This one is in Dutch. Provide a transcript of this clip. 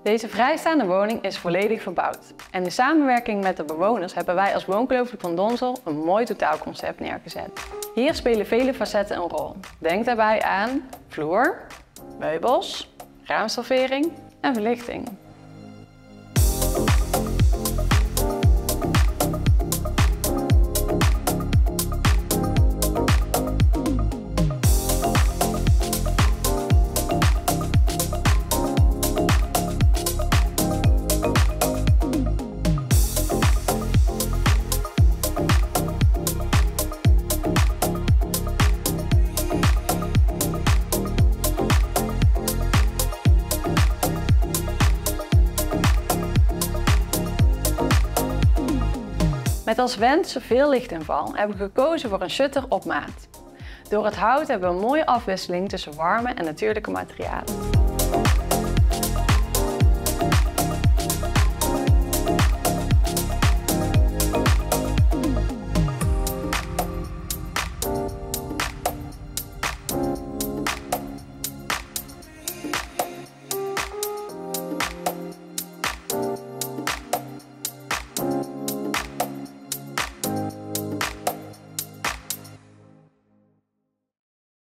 Deze vrijstaande woning is volledig verbouwd. En in samenwerking met de bewoners hebben wij als Woongelooflijk van Donzel een mooi totaalconcept neergezet. Hier spelen vele facetten een rol. Denk daarbij aan vloer, meubels, raamstoffering en verlichting. Met als wens veel lichtinval hebben we gekozen voor een shutter op maat. Door het hout hebben we een mooie afwisseling tussen warme en natuurlijke materialen.